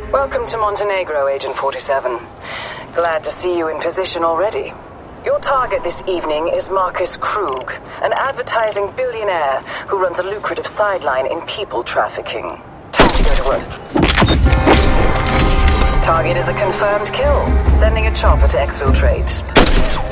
Welcome to Montenegro, Agent 47. Glad to see you in position already. Your target this evening is Marcus Krug, an advertising billionaire who runs a lucrative sideline in people trafficking. Time to go to work. Target is a confirmed kill. Sending a chopper to exfiltrate.